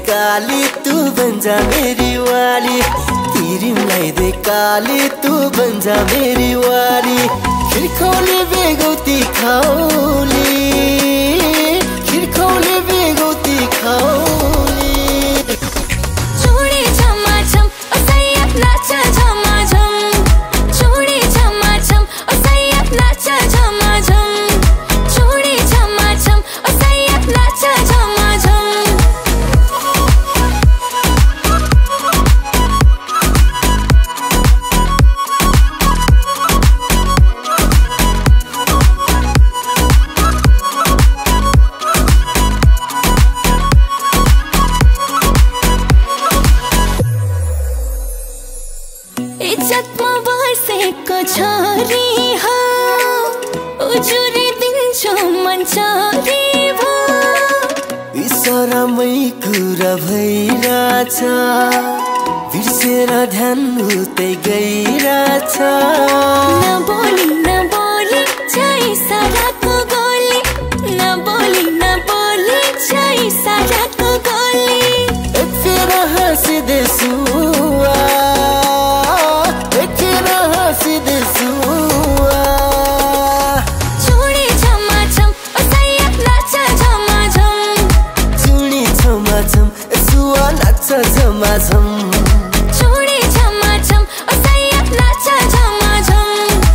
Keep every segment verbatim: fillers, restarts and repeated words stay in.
काली तू बन जा मेरी वाली, तिरिमलाई दे काली तू बन जा मेरी वाली। खिरखौले बेगौती खाउली, खिरखौले बेगौती खाउली। चुडी छमा छम असैयत नाच झमा झम, चुडी छमा छम असैयत नाच झमा झम, चुडी छमा छम असैयत नाच झमा झम। इज्जतमा बसेको छोरी हो, उजुरी दिन्छु मन चोरी भो। इसारामै कुरा भइरहेछ, बिर्सेर ध्यान उतै गइरहेछ। नबोली नबोली छै साराको गोली, नबोली नबोली छै साराको गोली। एक फेर हाँसिदेछु झमा झम, चुडी छमा छम असैयत नाच झमा झम।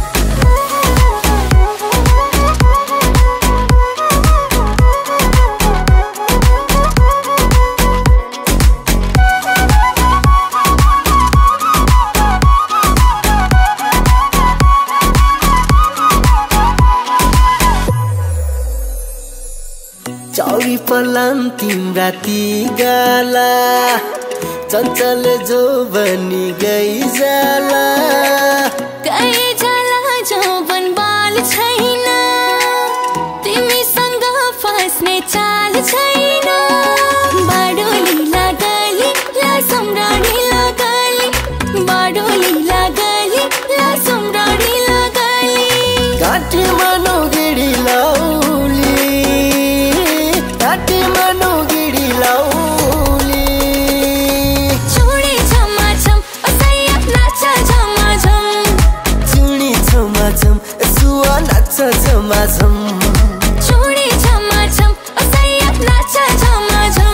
चौरी पलाम तिम्रा ती गाला, चञ्चल जो बनी गई जाला। गई जाला जो बनबाल छैन, तिमीसँग फस्ने चाल छैन। बाडोली लागली ला सम्राणी लागली, बाडोली लागली ला सम्राणी लागली। काटे मानौ गिडी लाउली, काटे मानौ गिडी लाउली। चुडी छमा छम असैयत नाच झमा झम, चुडी छमा छम सुवा नाच झमा झम, चुडी छमा छम असैयत नाच झमा झम।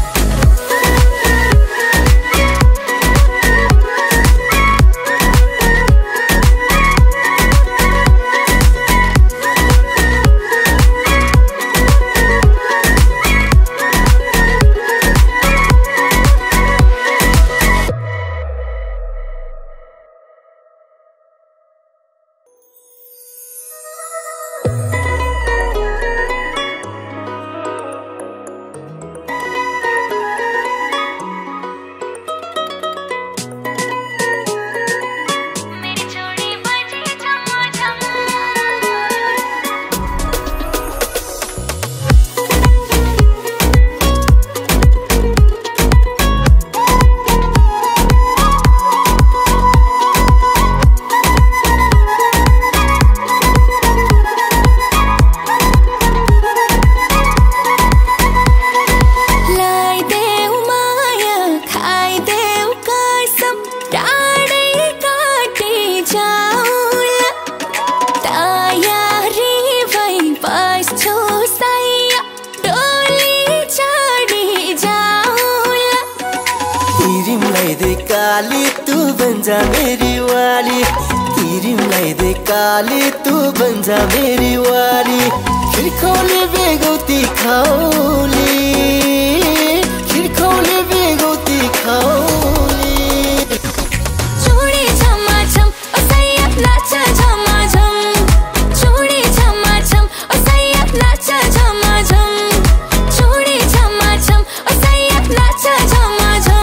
काली तू बन जा मेरी वाली, तिरिमलाई दे काली तू बन जा मेरी वाली। खिरखौले बेगौती खाउली, खिरखौले बेगौती खाउली। चुडी छमा छम असैयत नाच झमा झम, चुडी छमा छम असैयत नाच झमा झम, चुडी छमा छम असैयत नाच झमा झम।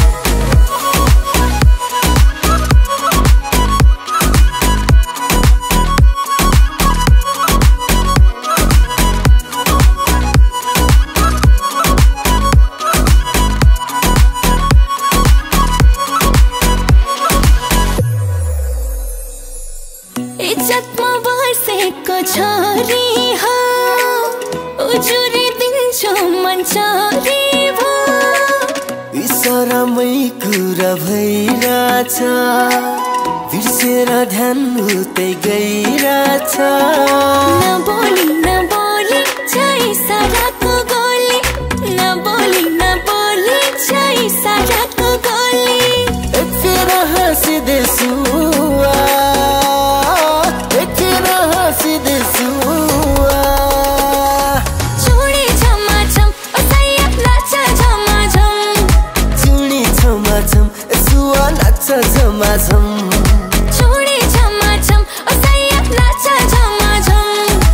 इज्जतमा बसेको छोरी हो, उजुरी दिन्छु मन चोरी भो। बिसरामै कुरा भइरहेछ बिर्सेर ध्यान उतै गइरहेछ नबोली नबोली छै साराको गोली नबोली नबोली छै साराको गोली एक फेर हाँसिदेछु एक फेर हाँसिदेछु चुडी छमा छम असैया नाच झमा झम चुडी छमा छम सुवा नाच झमा झम चुडी छमा छम असैया नाच झमा झम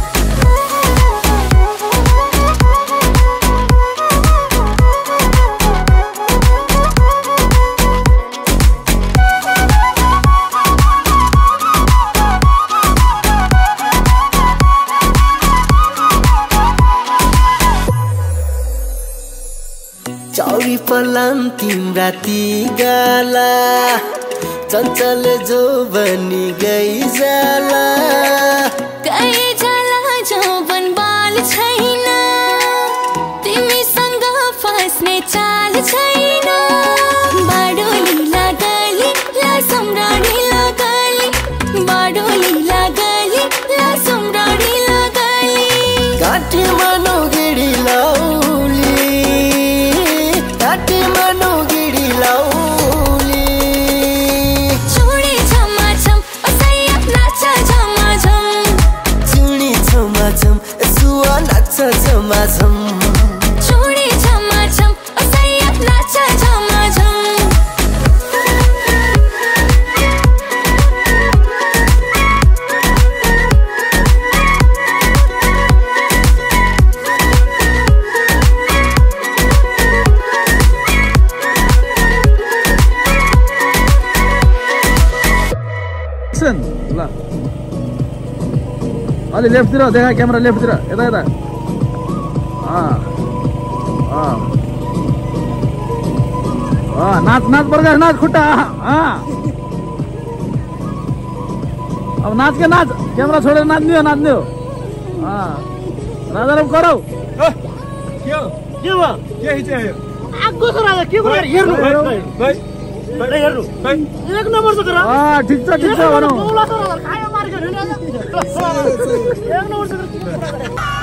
चौरी पलाम तिम्रा ती गाला चञ्चल जो बनी गई जाला गई जाला जौवन बाल छैन तिमीसँग फस्ने चाल छैन बाडोली लागली ला सम्राणी लागली बाडोली लागली ला सम्राणी लागली काटी मानौ गिडी लाउली काटी मानौ गिडी लाउली चुडी छमा छम असैया नाच झमा झम चुडी छमा छम सुवा नाच झमा झम चुडी छमा छम असैया नाच झमा झम ल अलि लेफ्टतिर देखा क्यामेरा लेफ्टतिर यता यता नाच नाच प्रकाश नाच खुट्टा अब नाच के नाच क्यामेरा छोडेर नाच्ने हो नाच्ने हो राजाराम कराउ के हो के भयो के हिचायो आगो छ राजा के भयो हेर्नु भाइ भाइ हेर्नु भाइ एक नम्बर छ र ठिक छ ठिक छ भनौ खायो मार्के एक नम्बर छ